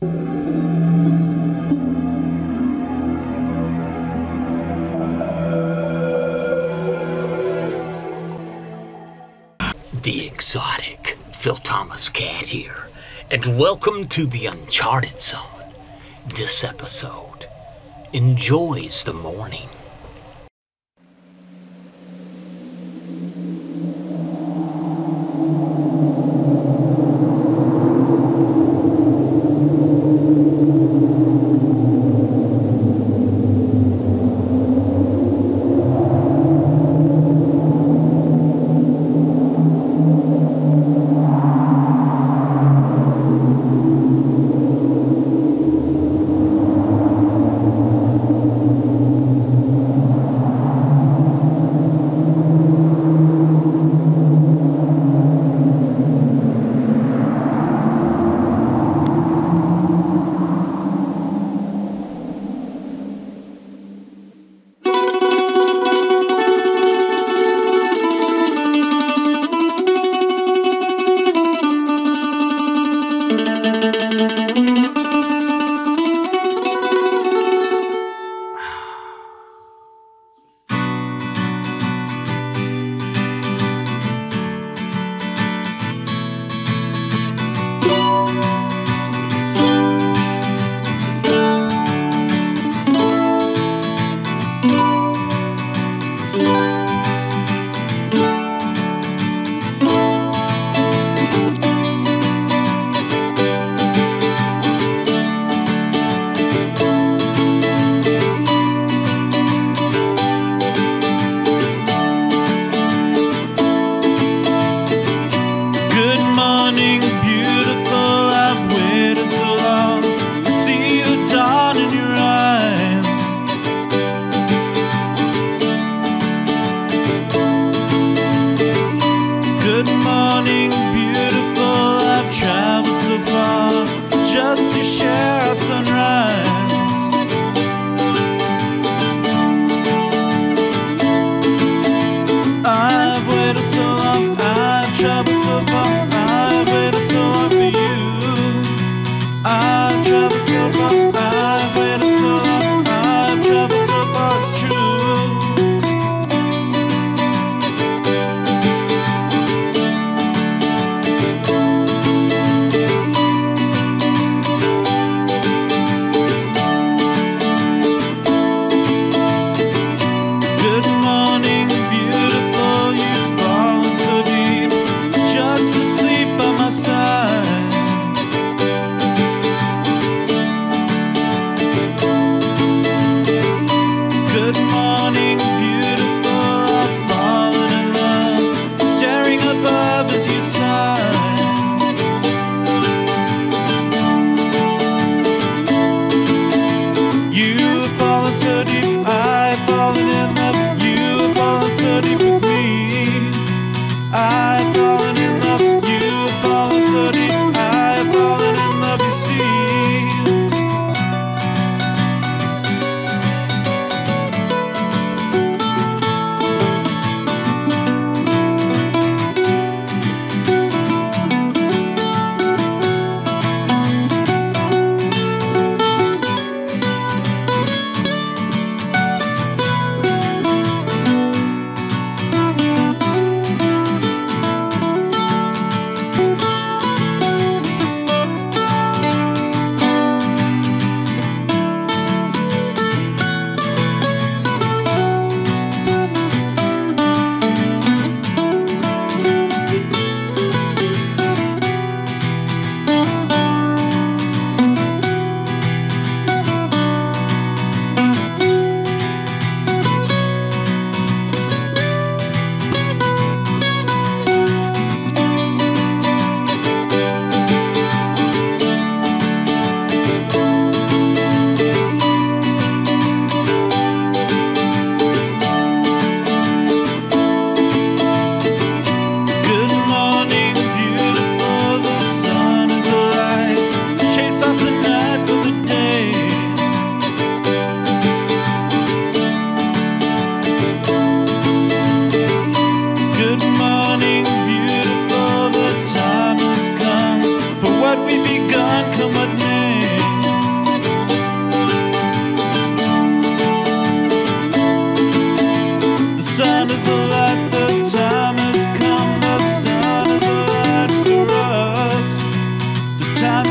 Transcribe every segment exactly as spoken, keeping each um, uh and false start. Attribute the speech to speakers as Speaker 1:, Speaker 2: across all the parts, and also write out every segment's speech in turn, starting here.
Speaker 1: The exotic Phil Thomas Katt here, and welcome to the Uncharted Zone. This episode enjoys the morning.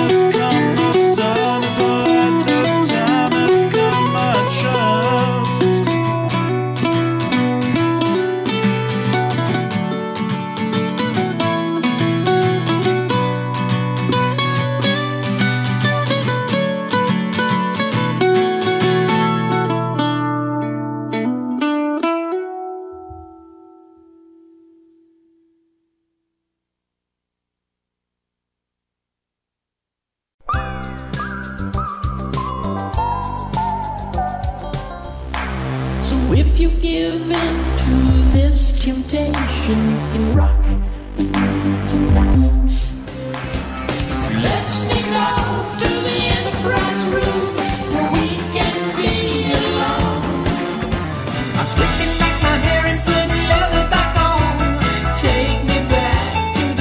Speaker 2: has come, my son, but the time has come, I trust.
Speaker 3: So if you give in to this temptation, you can rock with me tonight. Let's sneak off to the Enterprise room where we can be alone. I'm slicking back my hair and putting leather back on. Take me back to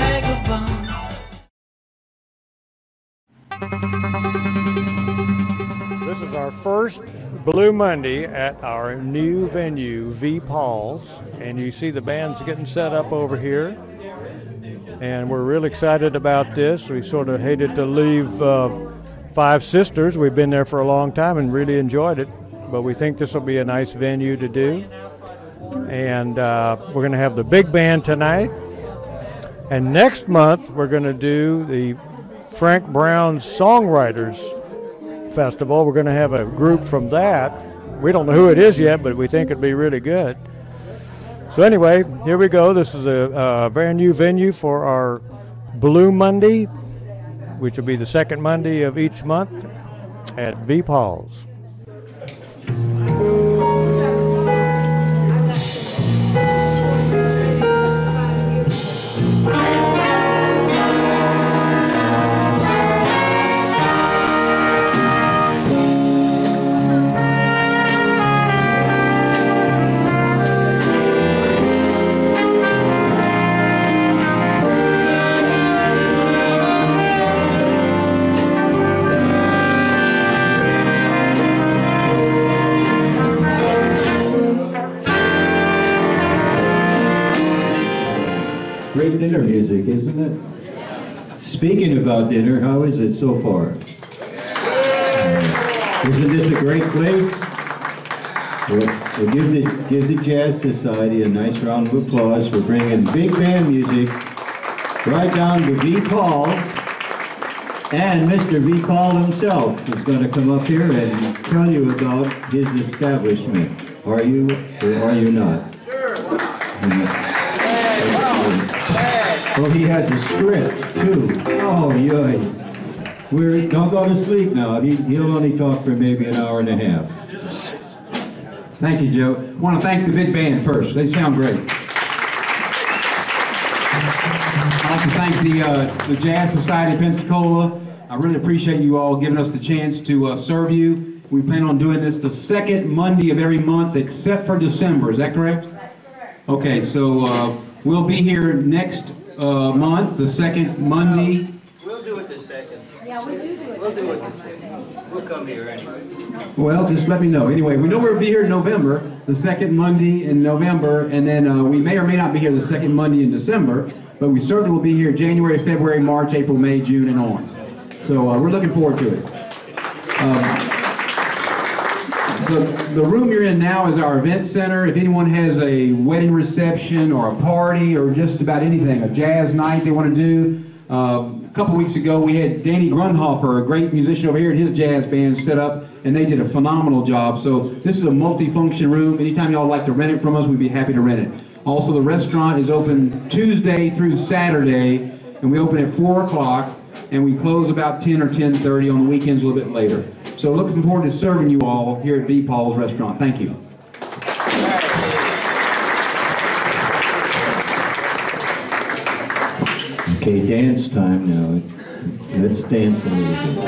Speaker 3: the vagabond.
Speaker 4: This is our first Blue Monday at our new venue, V Paul's, and you see the band's getting set up over here, and we're really excited about this. We sort of hated to leave uh, Five Sisters. We've been there for a long time and really enjoyed it, but we think this will be a nice venue to do. And uh, we're going to have the big band tonight, and next month we're going to do the Frank Brown Songwriters Festival. We're going to have a group from that. We don't know who it is yet, but we think it'd be really good. So anyway, here we go. This is a, a brand new venue for our Blue Monday, which will be the second Monday of each month at V Paul's.
Speaker 5: Great dinner music, isn't it? Speaking about dinner, how is it so far? Uh, isn't this a great place? Well, we'll give the, give the Jazz Society a nice round of applause for bringing big band music right down to V Paul's. And Mister V Paul himself is going to come up here and tell you about his establishment. Are you or are you not? Sure. Oh, he has a script, too. Oh, yoy. We're, don't go to sleep now. He, he'll only talk for maybe an hour and a half.
Speaker 6: Thank you, Joe. I want to thank the big band first. They sound great. I'd like to thank the, uh, the Jazz Society of Pensacola. I really appreciate you all giving us the chance to uh, serve you. We plan on doing this the second Monday of every month except for December. Is that correct? That's correct. Okay, so uh, we'll be here next Uh, month, the second Monday.
Speaker 7: We'll do it the second.
Speaker 8: Yeah, we do do it.
Speaker 7: We'll do it the second. We'll come here anyway.
Speaker 6: Well, just let me know. Anyway, we know we'll be here in November, the second Monday in November, and then uh, we may or may not be here the second Monday in December, but we certainly will be here January, February, March, April, May, June, and on. So uh, we're looking forward to it. Um, The, the room you're in now is our event center. If anyone has a wedding reception or a party or just about anything, a jazz night they want to do. Uh, a couple weeks ago we had Danny Grunhofer, a great musician over here, and his jazz band set up, and they did a phenomenal job. So this is a multi-function room. Anytime y'all like to rent it from us, we'd be happy to rent it. Also, the restaurant is open Tuesday through Saturday, and we open at four o'clock, and we close about ten or ten thirty on the weekends a little bit later. So looking forward to serving you all here at V Paul's Restaurant. Thank you.
Speaker 5: Okay, dance time now. Let's dance a little bit.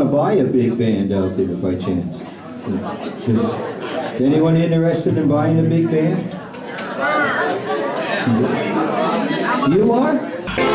Speaker 5: buy a big band out there by chance? Is, is anyone interested in buying a big band? You are?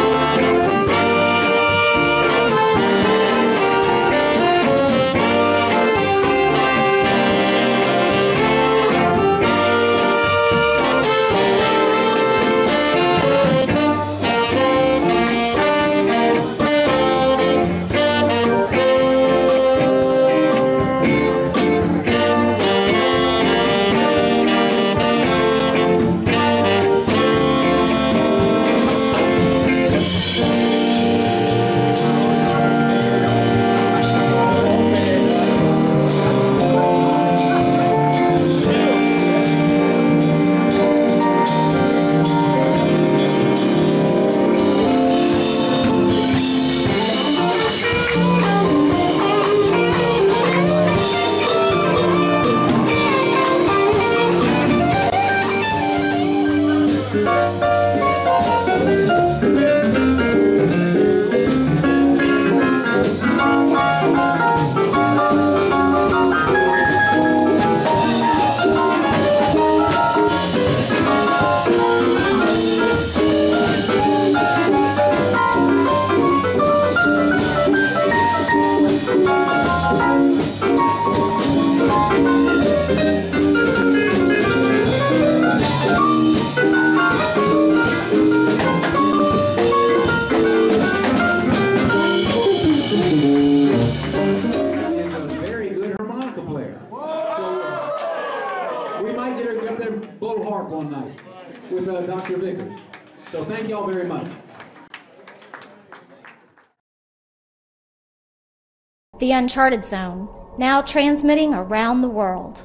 Speaker 6: With uh, Doctor Vickers. So thank y'all very much.
Speaker 8: The Uncharted Zone, now transmitting around the world.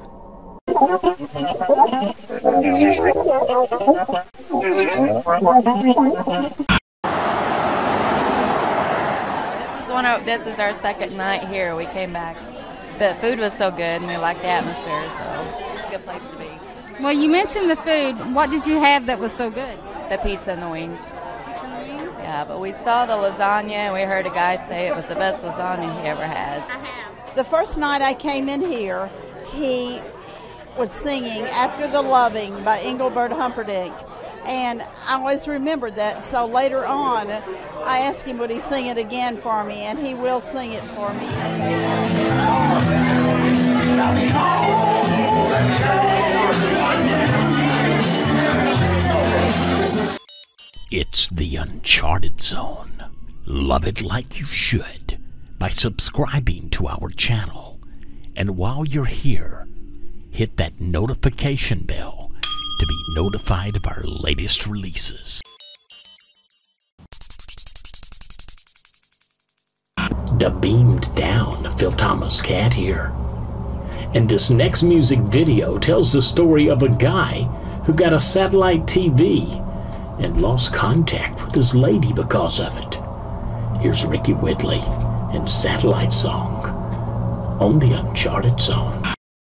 Speaker 9: One of, this is our second night here. We came back. The food was so good and we liked the atmosphere, so it's a good place to be.
Speaker 10: Well, you mentioned the food. What did you have that was so good?
Speaker 9: The pizza and the wings.
Speaker 10: Pizza and the wings?
Speaker 9: Yeah, but we saw the lasagna and we heard a guy say it was the best lasagna he ever had.
Speaker 10: I have.
Speaker 11: The first night I came in here, he was singing After the Loving by Engelbert Humperdinck. And I always remembered that. So later on, I asked him would he sing it again for me, and he will sing it for me.
Speaker 1: It's the Uncharted Zone. Love it like you should by subscribing to our channel. And while you're here, hit that notification bell to be notified of our latest releases. The beamed down Phil Thomas Katt here. And this next music video tells the story of a guy who got a satellite T V and lost contact with his lady because of it. Here's Ricky Whitley and Satellite Song on the Uncharted Zone.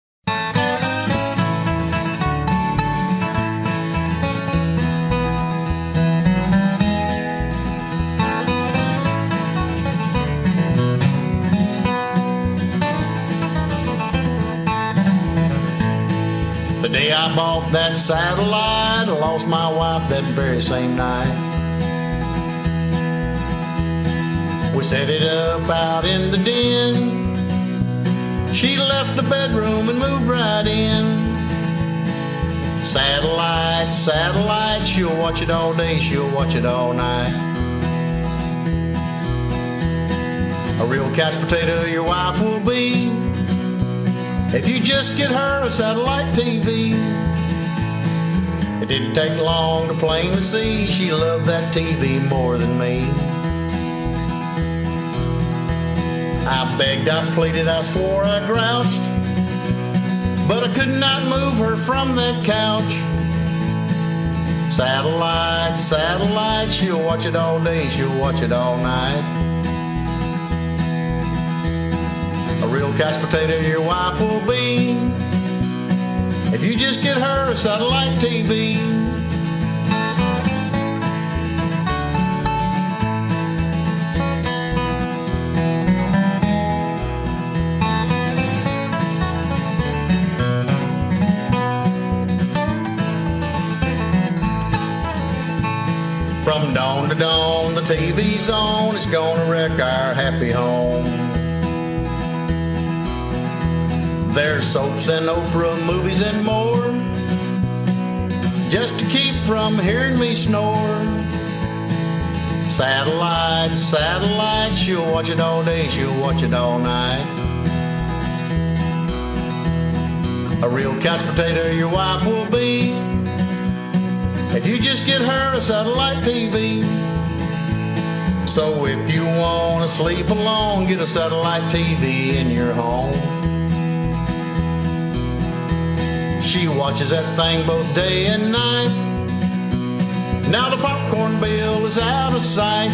Speaker 12: The day I bought that satellite, I lost my wife that very same night. We set it up out in the den. She left the bedroom and moved right in. Satellite, satellite, she'll watch it all day, she'll watch it all night. A real couch potato your wife will be if you just get her a satellite T V. It didn't take long to plainly see she loved that T V more than me. I begged, I pleaded, I swore, I grouched, but I could not move her from that couch. Satellite, satellite, she'll watch it all day, she'll watch it all night. A real couch potato your wife will be if you just get her a satellite T V. From dawn to dawn, the T V's on, it's gonna wreck our happy home. There's soaps and Oprah movies and more, just to keep from hearing me snore. Satellite, satellite, she'll watch it all day, she'll watch it all night. A real couch potato your wife will be, if you just get her a satellite T V. So if you want to sleep alone, get a satellite T V in your home. She watches that thing both day and night. Now the popcorn bill is out of sight.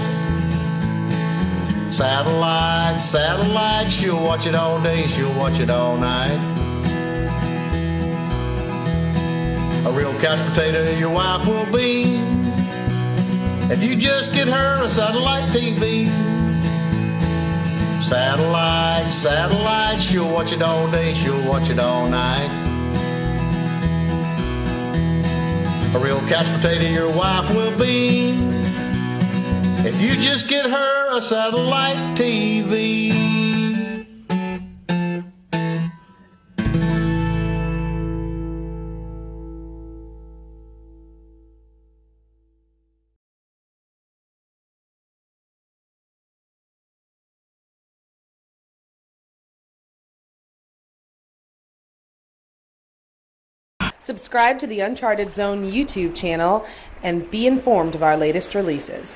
Speaker 12: Satellite, satellite, she'll watch it all day, she'll watch it all night. A real couch potato your wife will be, if you just get her a satellite T V. Satellite, satellite, she'll watch it all day, she'll watch it all night. A real couch potato your wife will be, if you just get her a satellite T V.
Speaker 13: Subscribe to the Uncharted Zone YouTube channel and be informed of our latest releases.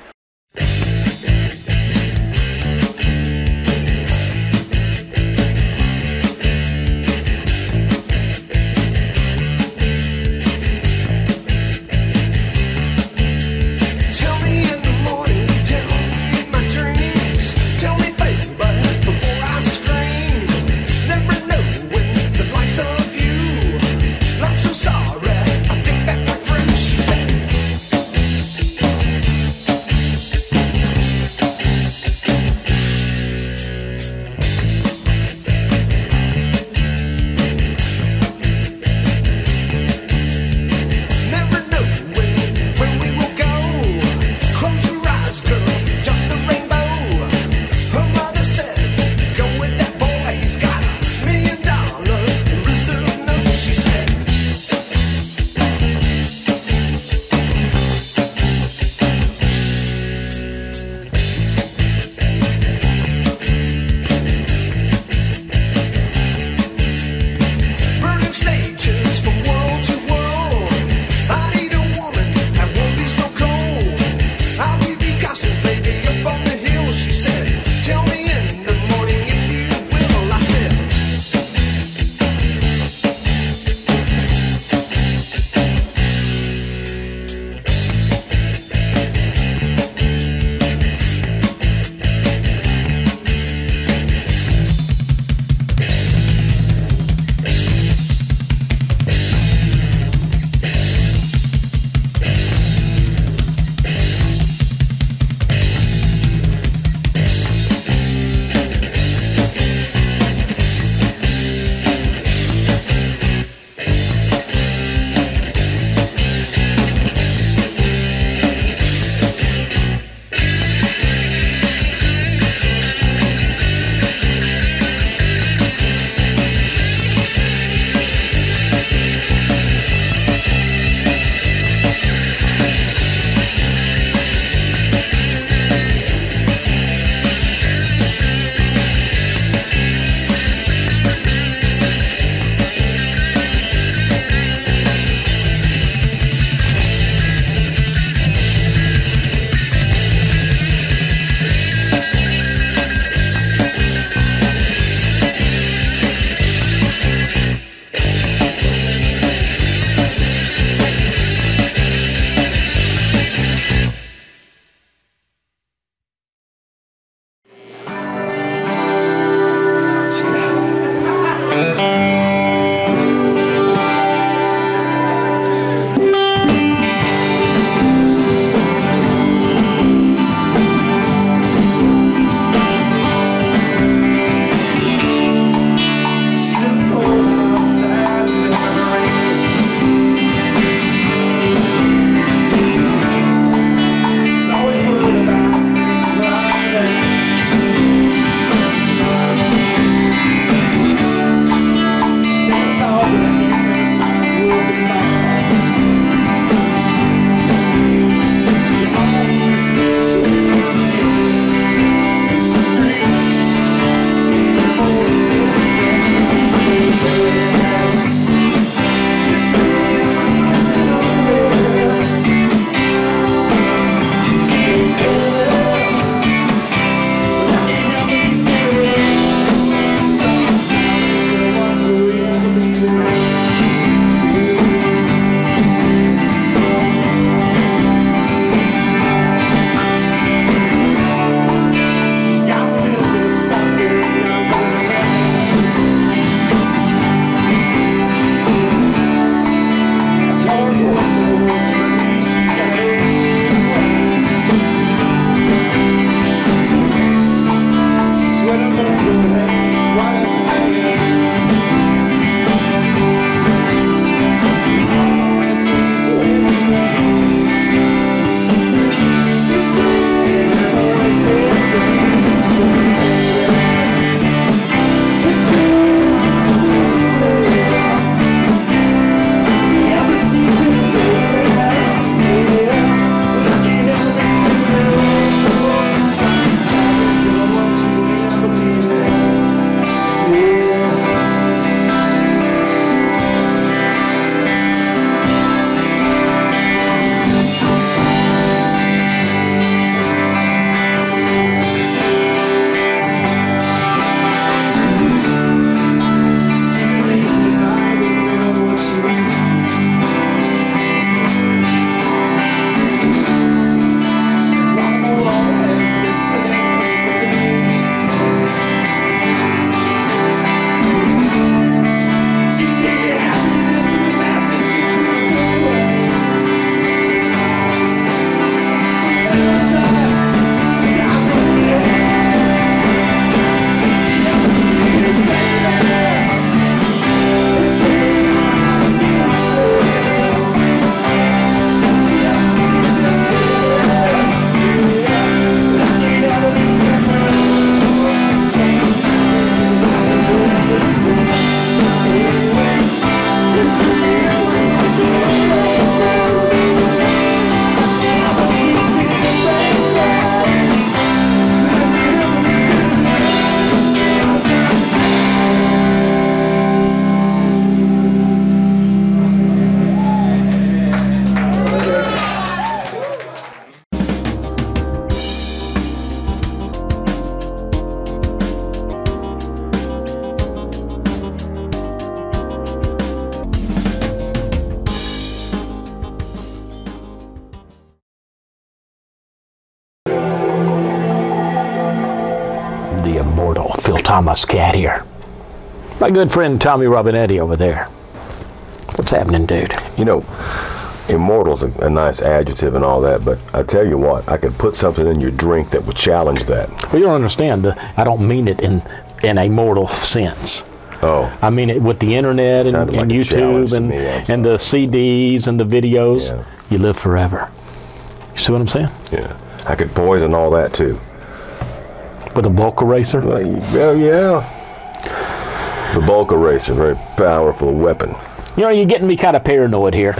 Speaker 1: Thomas Katt here. My good friend Tommy Robinetti over there. What's happening, dude?
Speaker 14: You know, immortal's a, a nice adjective and all that, but I tell you what, I could put something in your drink that would challenge that.
Speaker 1: Well, you don't understand. The, I don't mean it in, in a mortal sense.
Speaker 14: Oh.
Speaker 1: I mean it with the internet and,
Speaker 14: Sounded
Speaker 1: and
Speaker 14: like a challenge
Speaker 1: YouTube
Speaker 14: to
Speaker 1: and,
Speaker 14: me, I'm
Speaker 1: and the C Ds and the videos.
Speaker 14: Yeah.
Speaker 1: You live forever. You see what I'm saying?
Speaker 14: Yeah. I could poison all that too.
Speaker 1: With a bulk eraser?
Speaker 14: Well, well, yeah. The bulk eraser, very powerful weapon.
Speaker 1: You know, you're getting me kind of paranoid here.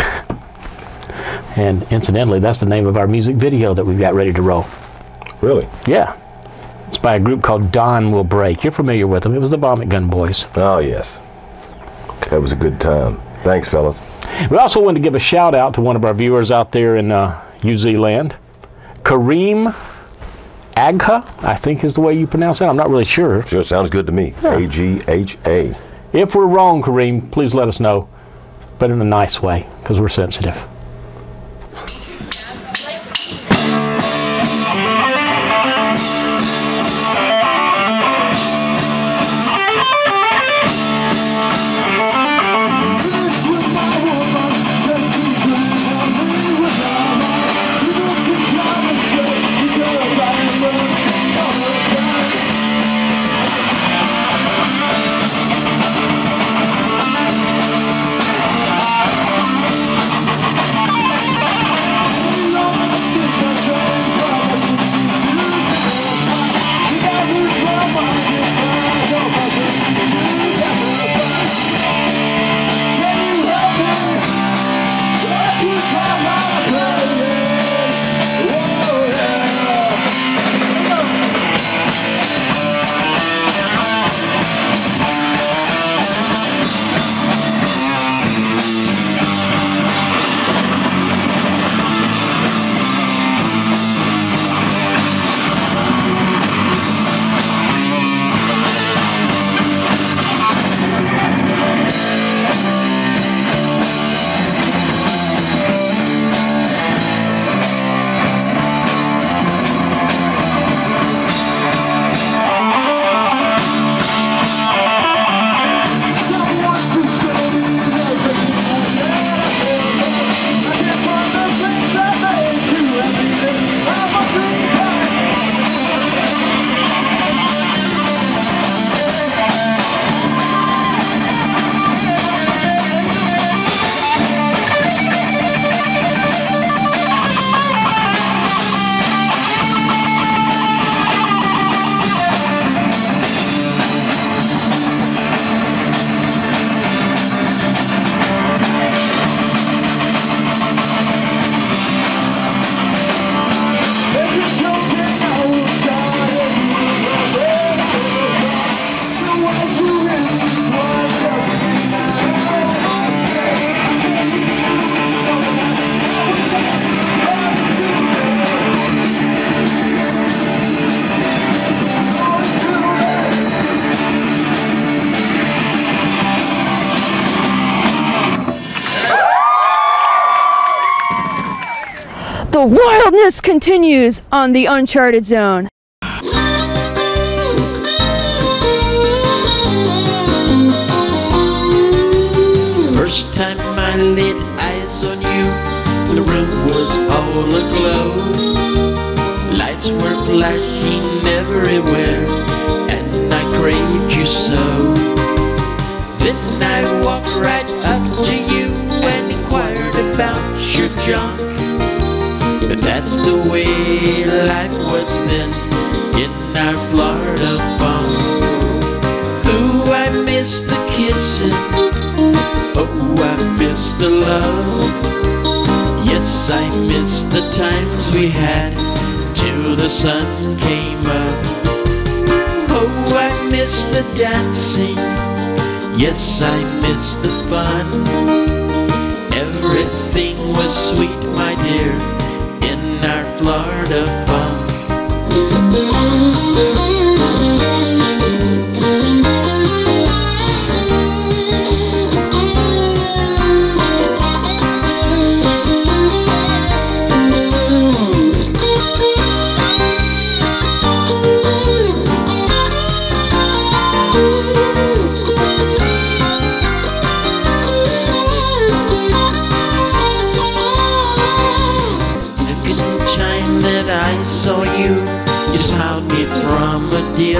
Speaker 1: And incidentally, that's the name of our music video that we've got ready to roll.
Speaker 14: Really?
Speaker 1: Yeah. It's by a group called Dawn Will Break. You're familiar with them. It was the Vomit Gun Boys.
Speaker 14: Oh, yes. That was a good time. Thanks, fellas.
Speaker 1: We also want to give a shout out to one of our viewers out there in uh, New Zealand. Kareem Agha, I think is the way you pronounce that. I'm not really sure.
Speaker 14: Sure, sounds good to me.
Speaker 1: Yeah.
Speaker 14: A G H A.
Speaker 1: If we're wrong, Kareem, please let us know. But in a nice way, because we're sensitive.
Speaker 15: The wildness continues on the Uncharted Zone.
Speaker 3: First time I laid eyes on you, the room was all aglow. Lights were flashing everywhere, and I craved you so. Then I walked right up to you and inquired about your junk. But that's the way life was then in our Florida funk. Ooh, I miss the kissing. Oh, I miss the love. Yes, I miss the times we had till the sun came up. Oh, I miss the dancing. Yes, I miss the fun. Everything was sweet, my dear, in our Florida fun.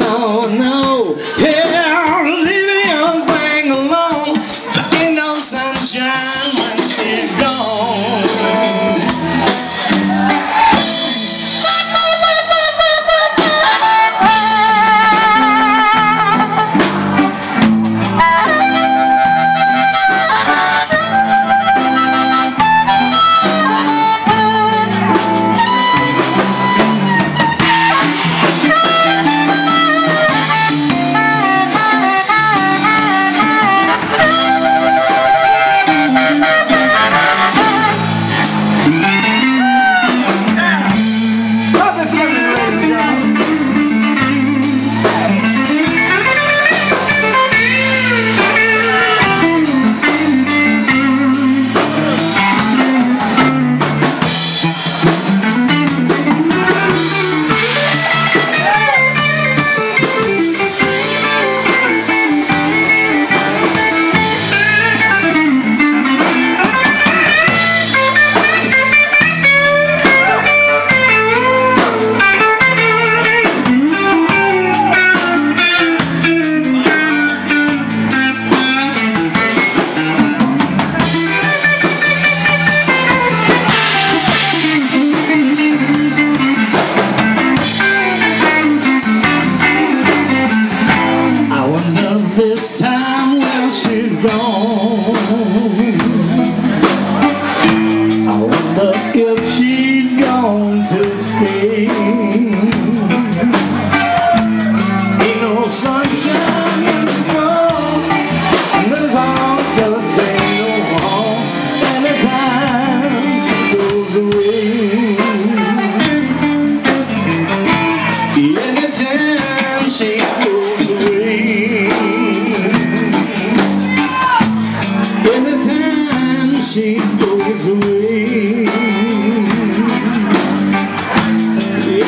Speaker 2: no, no. Yeah, leave the young thing alone. There ain't no sunshine when she's gone. This time, well, she's gone. I wonder if she's gone to stay. Ain't no sunshine in the world, and there's all the day no home. Anytime she goes away, anytime she goes away. She goes away.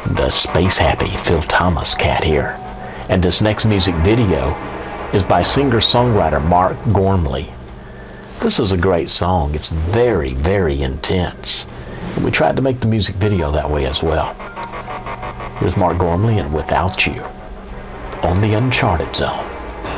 Speaker 1: the space-happy Phil Thomas Katt here. And this next music video is by singer-songwriter Mark Gormley. This is a great song. It's very, very intense. And we tried to make the music video that way as well. Here's Mark Gormley and Without You on the Uncharted Zone.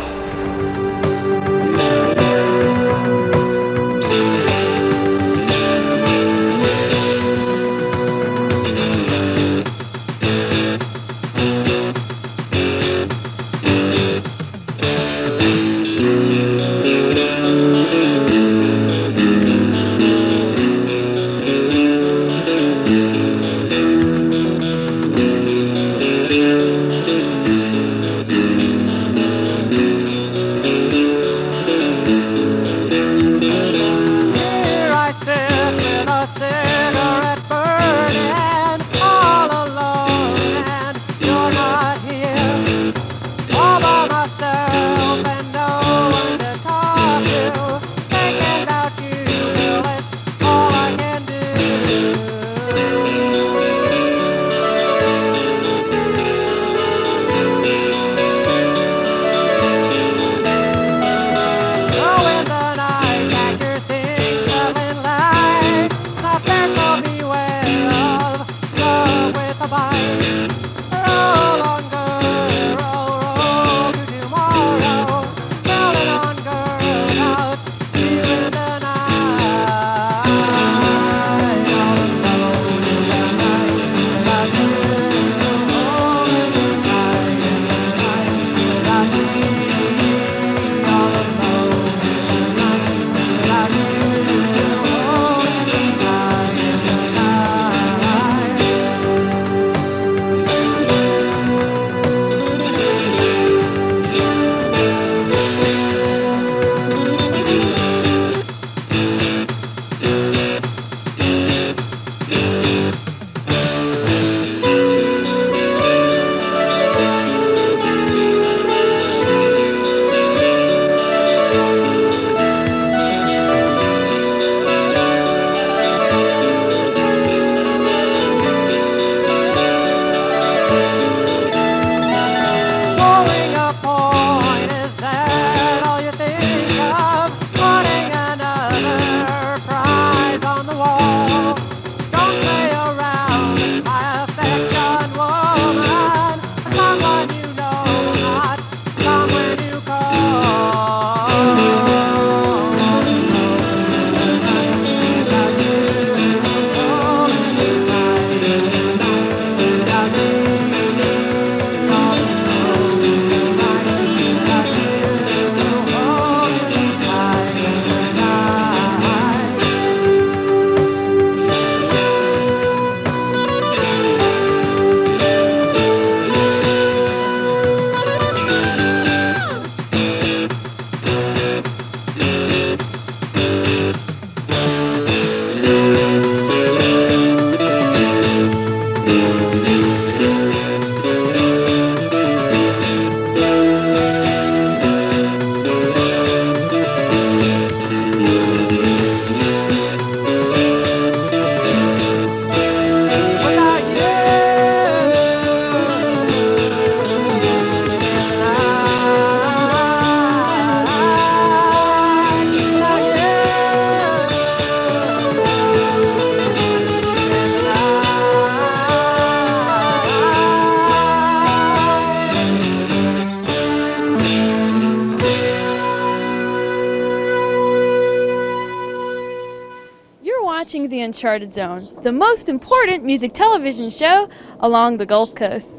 Speaker 15: Watching the Uncharted Zone, the most important music television show along the Gulf Coast.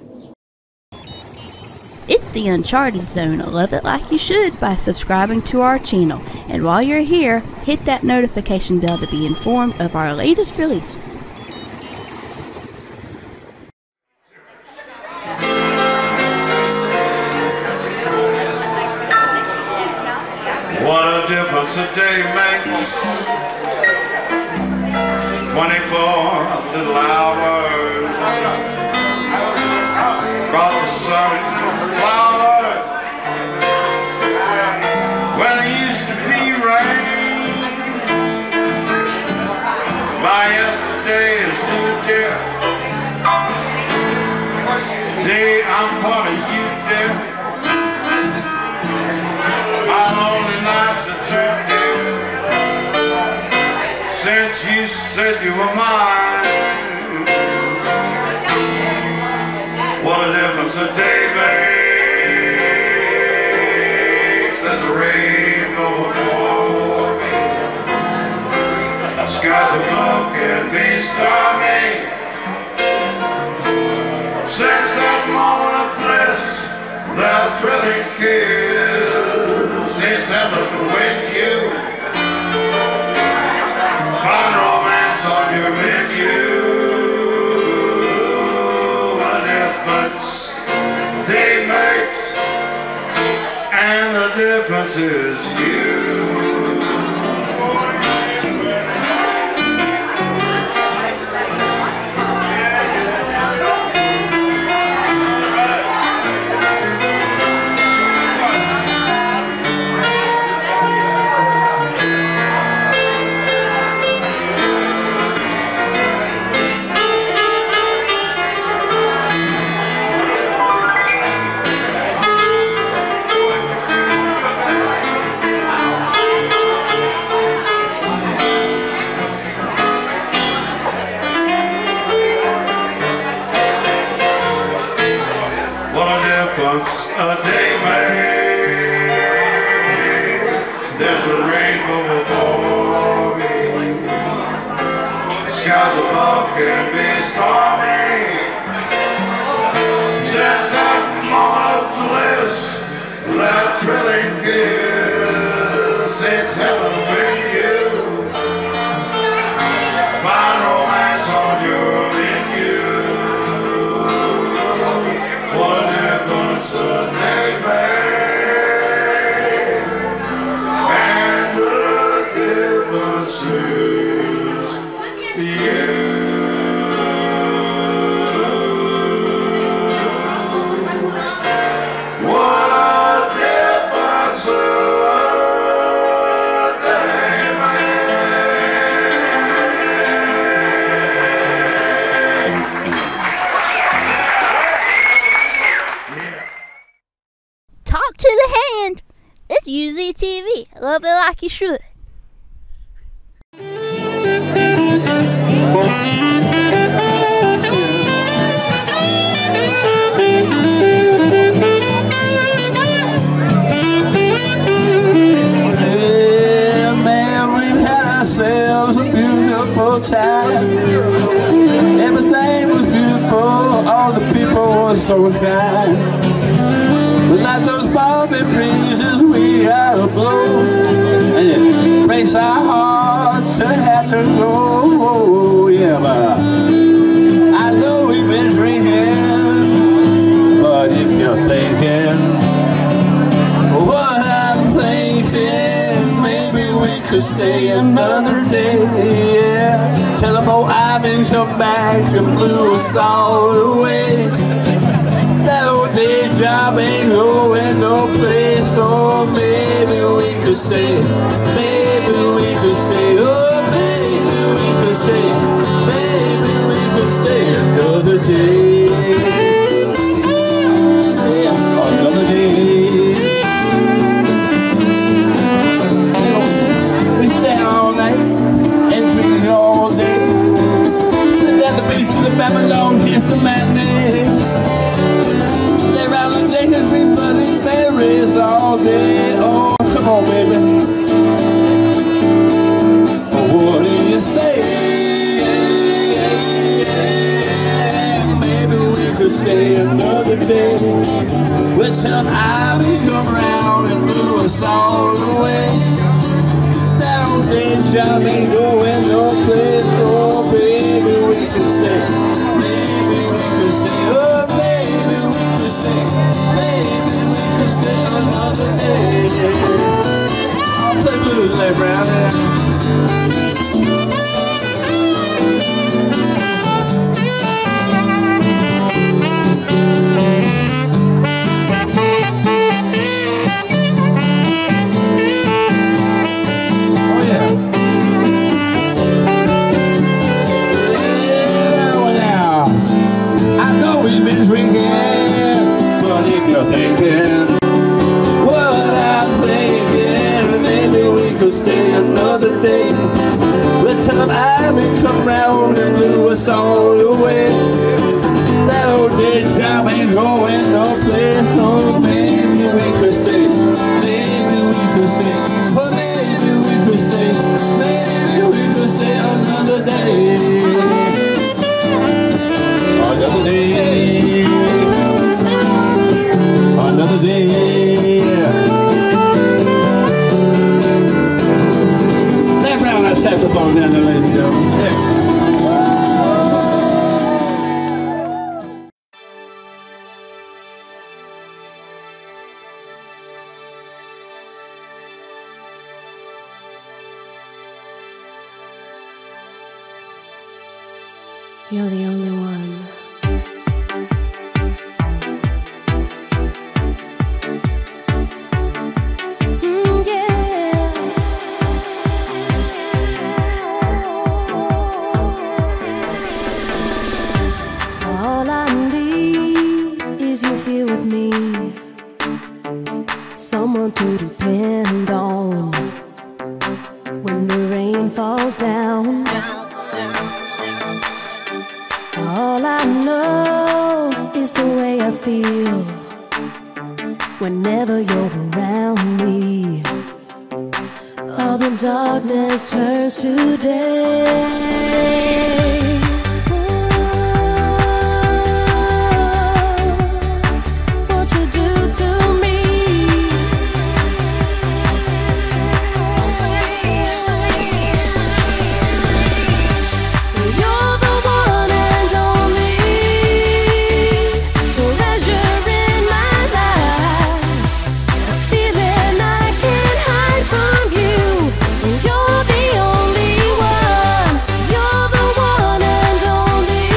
Speaker 16: It's the Uncharted Zone. Love it like you should by subscribing to our channel. And while you're here, hit that notification bell to be informed of our latest releases.
Speaker 17: What a difference a day makes. twenty-four little hours brought the sun flowers where there used to be rain. My yesterday is new, dear. Today I'm part of you, dear. My lonely nights are through, dear. Since you said you were mine, what a difference a day makes. There's a rainbow before me. Skies above can be stormy. Since that moment of bliss, that thrilling kiss, it's heaven when you find romance on your menu. What a difference day makes, and the difference is you. A day made, there's a rainbow before me. Skies above can be stormy. Since that moment of bliss, that thrilling kiss, it's heaven when you find romance on your menu. What a difference a day made, and the difference is you. What a difference a day
Speaker 16: Talk to the hand. It's U Z T V. Love it like you should.
Speaker 2: Yeah, man, we've had ourselves a beautiful time. Everything was beautiful. All the people were so kind. But like those balmy breezes we had to blow, and it breaks our hearts to have to know. Yeah, but I know we've been drinking, but if you're thinking what I'm thinking, maybe we could stay another day. Yeah, tell them old Ivan come back and blew us all away. That old day job ain't going no place, so maybe we could stay, maybe we could stay, oh maybe we could stay, maybe we could stay another day, yeah, another day. You know, we stay all night and drink all day, sit at the beach of the Babylon, hear some matinee. Cause we bloody berries all day. Oh, come on, baby. What do you say? Maybe we could stay another day. Well, till Ivy come around and blew us all away. That old day job ain't going no place. Oh, baby, we could stay. Maybe we could stay. Oh, baby, we could stay. Maybe we could stay another day. I'll play blues there, Brown. morning blew us all away. That old dead shop ain't going no place. Oh, maybe we could stay. Maybe we could stay. But maybe we could stay. Maybe we could stay another day. Another day. Another day. That round that saxophone down there, ladies and gentlemen. Yeah.
Speaker 18: You're the only one. Mm, yeah. All I need is you here with me. Someone to depend on when the rain falls down. All I know is the way I feel whenever you're around me. All the darkness turns to day. What you do to me? You're the one and only treasure in my life, a feeling I can't hide from you. And you're the only one. You're the one and only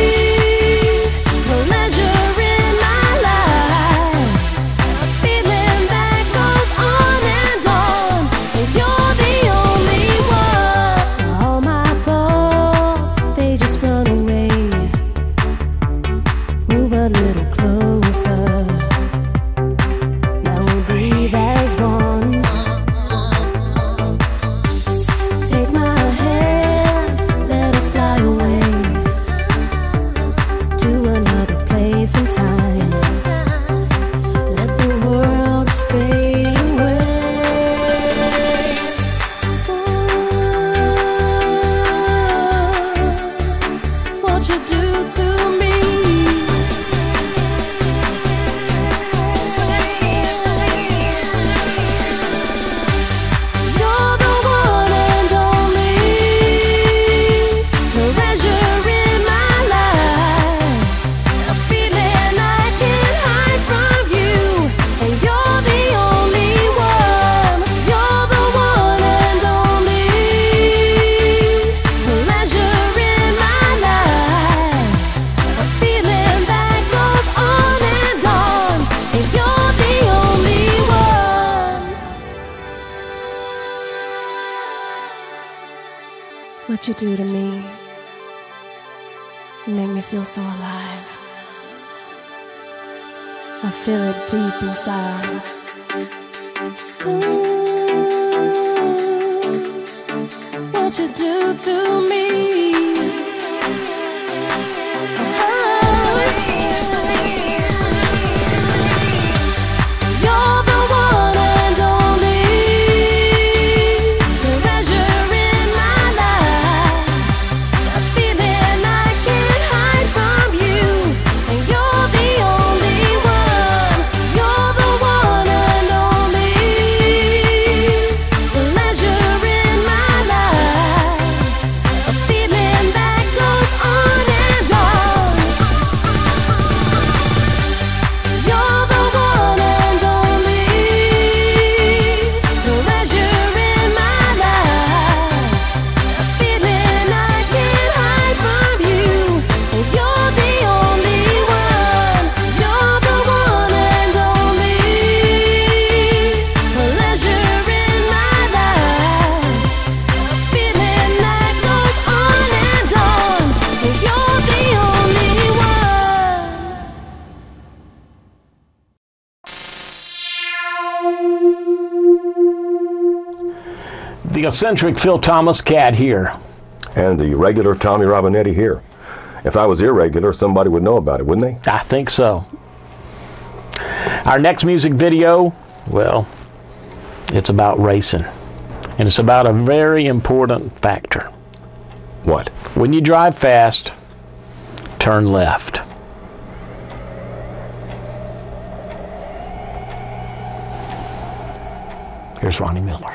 Speaker 18: pleasure in my life, a feeling that goes on and on. And you're the only one. All my thoughts, they just run away. Move a little closer. Now we breathe as one. Take my hand, let us fly away to another place and time. Let the world just fade away. What you do to me? You're the one and only treasure in my life, a feeling I can't hide from you. And you're the only one. You're the one and only pleasure in my life, a feeling that goes on and on. And you're the only one. What you do to me, you make me feel so alive. I feel it deep inside. Mm, what you do to me? You're the one and only treasure in my life, a feeling I can't hide from you. And you're the only one. You're the one and only pleasure in my life, a feeling that goes on and on. You're the one and only treasure in my life, a feeling I can't hide from you. And you're the only one. You're the one and only pleasure in my life, a feeling that goes on and on. And you're the only one.
Speaker 1: The eccentric Phil Thomas Katt here.
Speaker 14: and the regular Tommy Robinetti here. If I was irregular, somebody would know about it, wouldn't they?
Speaker 1: I think so. Our next music video, well, it's about racing. And it's about a very important factor.
Speaker 14: What?
Speaker 1: When you drive fast, turn left. Here's Ronny Miller.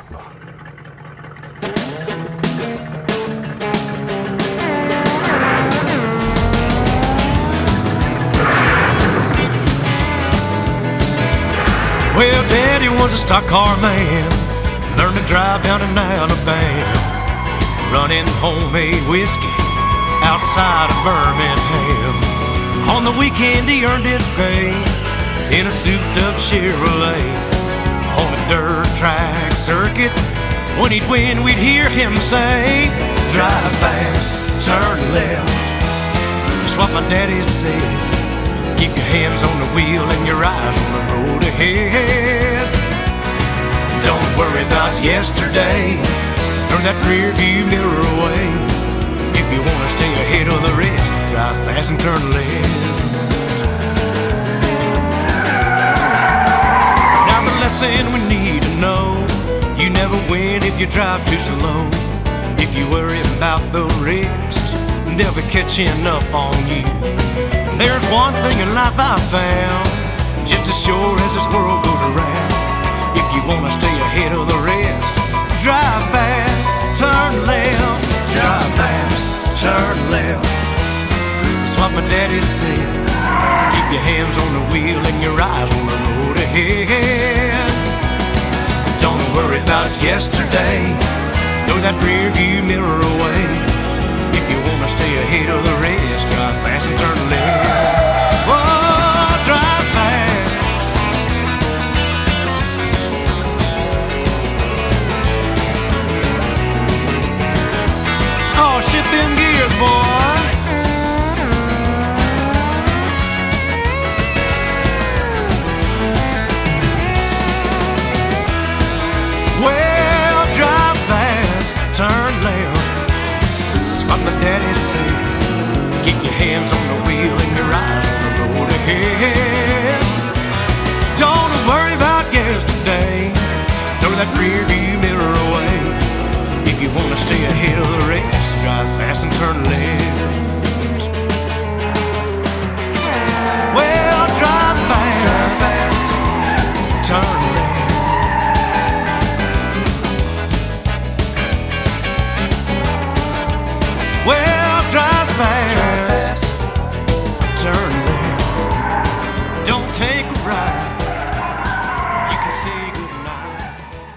Speaker 2: Well, Daddy was a stock car man, learned to drive down in Alabama, running homemade whiskey outside of Birmingham. On the weekend he earned his pay in a souped-up Chevrolet on a dirt track circuit. When he'd win, we'd hear him say, drive fast, turn left. That's what my daddy said. Keep your hands on the wheel and your eyes on the road ahead. Don't worry about yesterday. Throw that rear view mirror away. If you want to stay ahead of the rest, drive fast and turn left. Now the lesson we need to know: you never win if you drive too slow. If you worry about the rest, they'll be catching up on you. And there's one thing in life I've found, just as sure as this world goes around, if you want to stay ahead of the rest, drive fast, turn left. Drive fast, turn left. That's what my daddy said. Keep your hands on the wheel and your eyes on the road ahead. Don't worry about yesterday. Throw that rear view mirror away. If you want to stay ahead of the rest, drive fast and turn left. Oh, drive fast. Oh, shift them gears, boy. Well, drive fast, turn left. That's what my daddy said. Keep your hands on the wheel and your eyes on the road ahead. Don't worry about yesterday. Throw that rear view mirror away. If you want to stay ahead of the rest, drive fast and turn left. Well, drive fast, drive fast, turn left. Well, drive fast, turn left. Don't take a ride. You can say goodnight.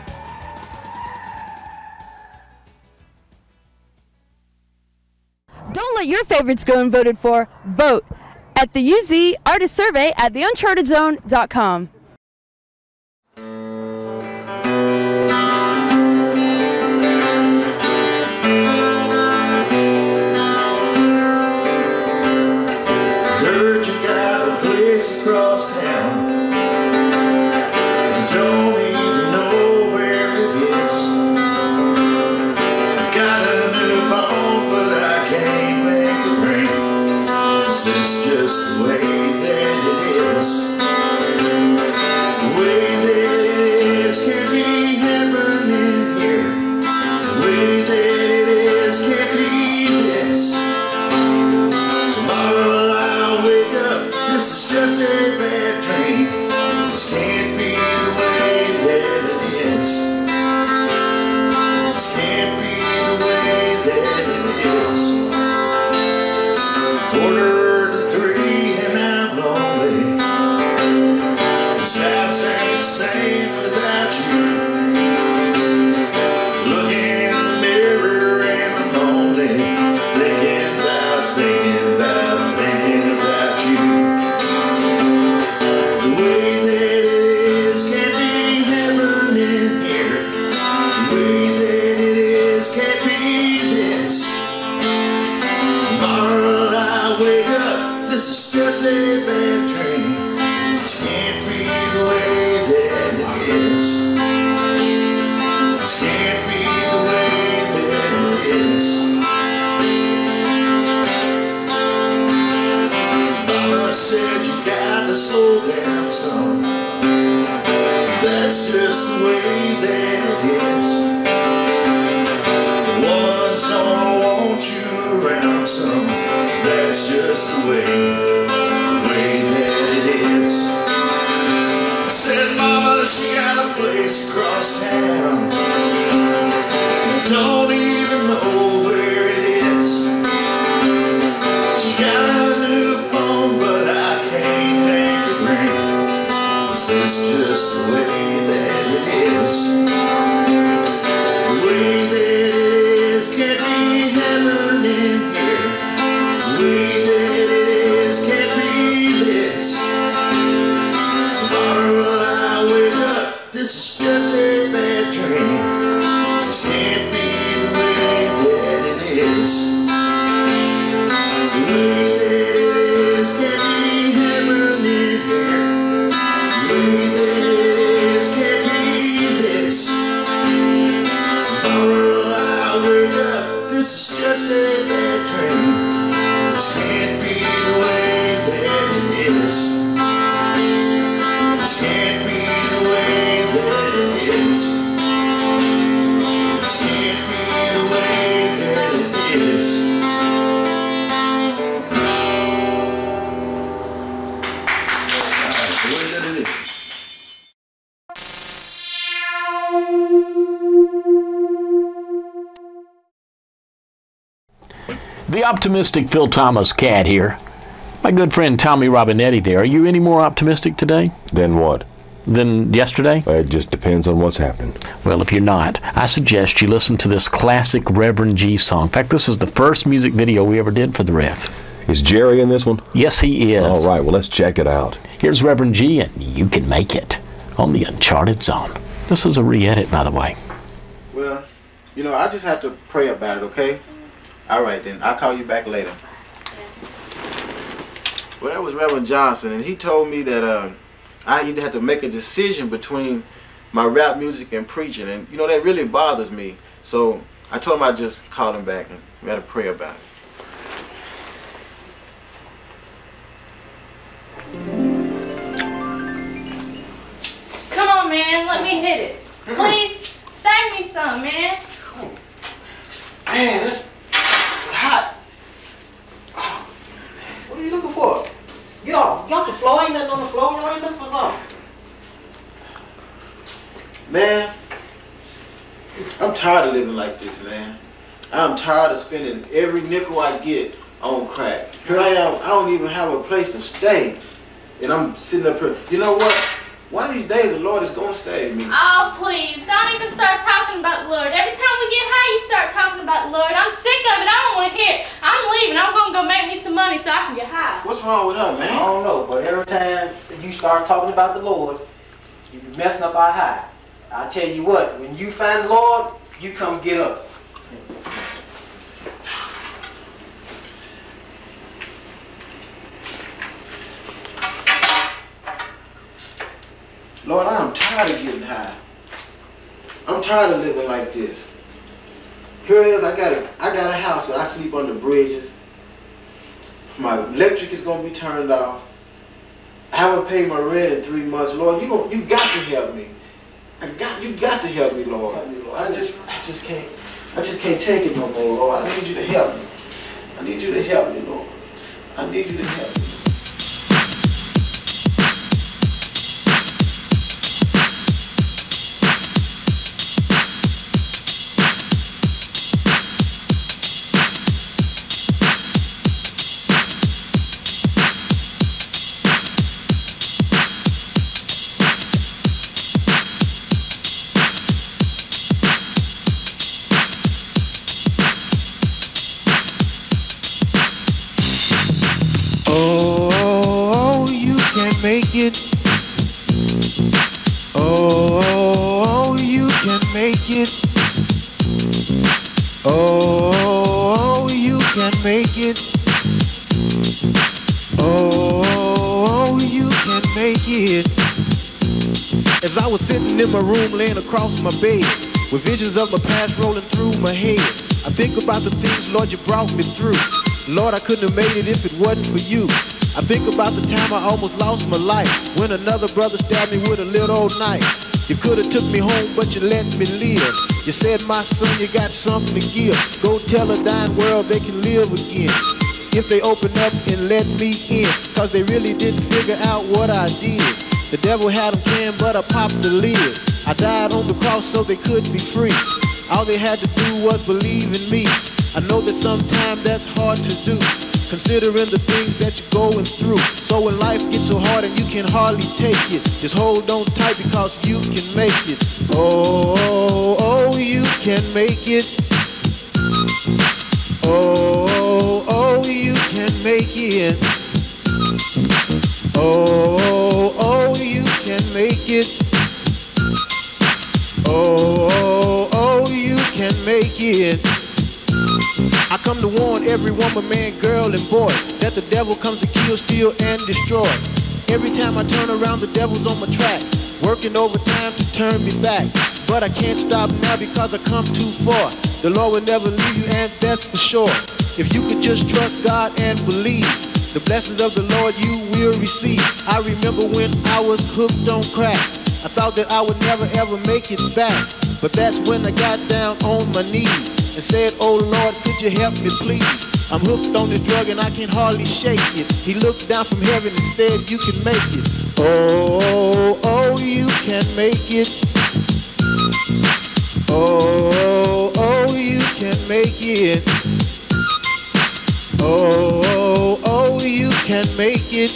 Speaker 15: Don't let your favorites go unvoted for. Vote at the U Z Artist Survey at the uncharted zone dot com.
Speaker 2: Heard you got a place across town and don't even know where it is. Got a new phone, but I can't make it ring. It's just the way that it is. The way that it is can't be happening here. The way that it is can't be this. Tomorrow I'll wake up, this is just a bad dream. This can't be the way that it is. This can't be the way that it is. Quarter to three and I'm lonely. This house ain't the same without you. Look in the mirror and I'm lonely, thinking about, thinking about, thinking about you. The way that it is can't be happening here. The way that it is can't be this. Tomorrow I wake up, this is just a bad dream. This can't be the way that it is. This can't be the way that it is. to slow down some. That's just the way that it is. The woman's gonna want you around some. That's just the way, the way that it is. Said mama, she got a place across town. Don't even know where it is. She got a new phone, but I can't make it ring. 'Cause it's just the way that it is. The way that it is can't be heaven in here. The way that it is can't be this. Tomorrow I wake up, this is just a bad dream. This can't be the way that it is. The way that it is can't be heaven in here. The way that it is can't be this. Tomorrow I wake up, this is just a bad dream. This can't be the way that it is. This can't be the way that it is. This can't be the way that it is. That's the way that it is.
Speaker 1: The optimistic Phil Thomas Katt here. My good friend Tommy Robinetti there. Are you any more optimistic today
Speaker 14: Then what?
Speaker 1: than yesterday?
Speaker 14: It just depends on what's happening.
Speaker 1: Well, if you're not, I suggest you listen to this classic Reverend G song. In fact, this is the first music video we ever did for the Rev.
Speaker 14: Is Jerry in this one?
Speaker 1: Yes, he is.
Speaker 14: All right, well, let's check it out.
Speaker 1: Here's Reverend G, and You Can Make It on the Uncharted Zone. This is a re-edit, by the way.
Speaker 19: Well, you know, I just have to pray about it, okay? All right, then. I'll call you back later. Well, that was Reverend Johnson, and he told me that uh, I either had to make a decision between my rap music and preaching, and, you know, that really bothers me. So I told him I'd just call him back, and we had to pray about it.
Speaker 20: Come on, man, let me hit it. Please, sing me some, man.
Speaker 19: Man, that's hot. Oh, what are you looking for? Get off. Get off the floor. Ain't nothing on the floor. You already looking for something. Man, I'm tired of living like this, man. I'm tired of spending every nickel I get on crack. Here I am. I don't even have a place to stay. And I'm sitting up here. You know what? One of these days, the Lord is going to save me.
Speaker 20: Oh, please, don't even start talking about the Lord. Every time we get high, you start talking about the Lord. I'm sick of it. I don't want to hear it. I'm leaving. I'm going to go make me some money so I can get high.
Speaker 19: What's wrong with her, man?
Speaker 21: I don't know, but every time you start talking about the Lord, you be messing up our high. I tell you what, when you find the Lord, you come get us.
Speaker 19: Lord, I'm tired of getting high. I'm tired of living like this. Here it is, I got a, I got a house and I sleep under bridges. My electric is gonna be turned off. I haven't paid my rent in three months. Lord, you gonna, you got to help me. I got, you got to help me, Lord. I just, I just can't, I just can't take it no more, Lord. I need you to help me. I need you to help me, Lord. I need you to help me.
Speaker 2: Make it. Oh, oh, oh, you can make it. Oh, oh, you can make it. Oh, oh, you can make it. As I was sitting in my room laying across my bed, with visions of my past rolling through my head, I think about the things, Lord, you brought me through. Lord, I couldn't have made it if it wasn't for you.
Speaker 19: I think about the time I almost lost my life when another brother stabbed me with a little old knife. You could have took me home, but you let me live. You said, my son, you got something to give. Go tell a dying world they can live again. If they open up and let me in, cause they really didn't figure out what I did. The devil had them canned, but I popped the lid. I died on the cross so they could be free. All they had to do was believe in me. I know that sometimes that's hard to do, considering the things that you're going through. So when life gets so hard and you can hardly take it, just hold on tight because you can make it. Oh, oh, oh, you can make it. Oh, oh, you can make it. Oh, oh, you can make it. Oh, oh, you can make it. I come to warn every woman, man, girl, and boy that the devil comes to kill, steal, and destroy. Every time I turn around, the devil's on my track, working overtime to turn me back. But I can't stop now because I come too far. The Lord will never leave you, and that's for sure. If you could just trust God and believe, the blessings of the Lord you will receive. I remember when I was hooked on crack. I thought that I would never ever make it back. But that's when I got down on my knees and said, oh Lord, could you help me please? I'm hooked on this drug and I can hardly shake it. He looked down from heaven and said, you can make it. Oh, oh, you can make it. Oh, oh, you can make it. Oh, oh, you can make it.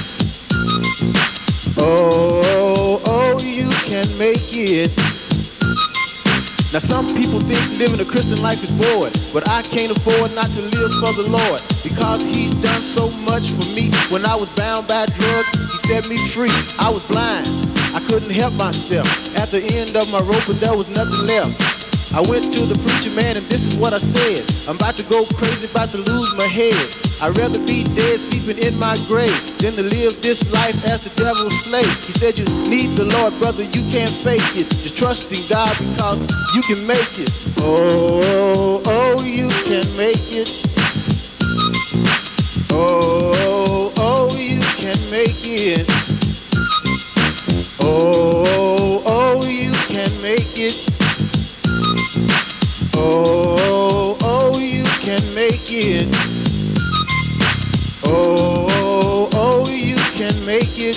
Speaker 19: Oh, oh, you can make it. Now some people think living a Christian life is bored, but I can't afford not to live for the Lord, because He's done so much for me. When I was bound by drugs, He set me free. I was blind, I couldn't help myself. At the end of my rope, but there was nothing left. I went to the preacher man and this is what I said. I'm about to go crazy, about to lose my head. I'd rather be dead sleeping in my grave than to live this life as the devil's slave. He said you need the Lord, brother, you can't fake it. Just trust in God because you can make it. Oh, oh, you can make it. Oh, oh, you can make it. Oh, oh, you can make it. Oh, oh, you can make it. Oh, oh, you can make it.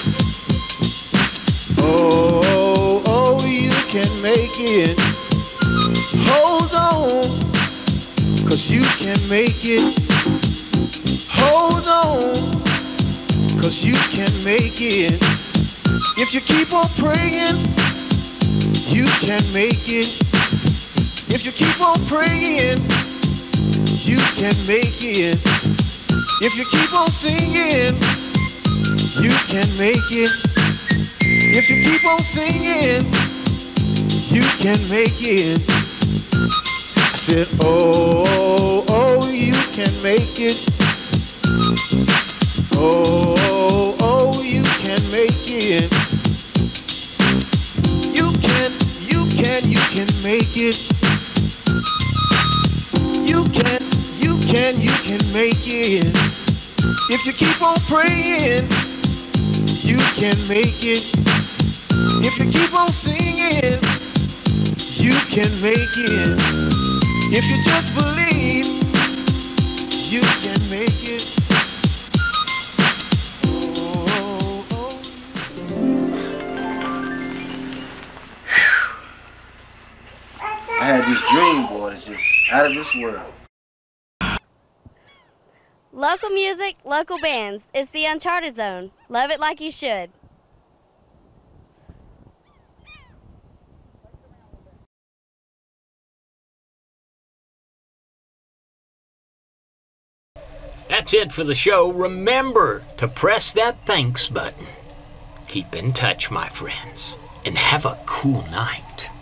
Speaker 19: Oh, oh, you can make it. Hold on, cause you can make it. Hold on, cause you can make it. If you keep on praying, you can make it. If you keep on praying, you can make it. If you keep on singing, you can make it. If you keep on singing, you can make it. I said, oh, oh, you can make it. Oh, oh, you can make it. You can, you can, you can make it. You can, you can, you can make it. If you keep on praying, you can make it. If you keep on singing, you can make it. If you just believe, you can make it. Oh, oh. I had this dream, boy, that's just out of this world.
Speaker 4: Local music, local bands. It's the Uncharted Zone. Love it like you should.
Speaker 1: That's it for the show. Remember to press that thanks button. Keep in touch, my friends, and have a cool night.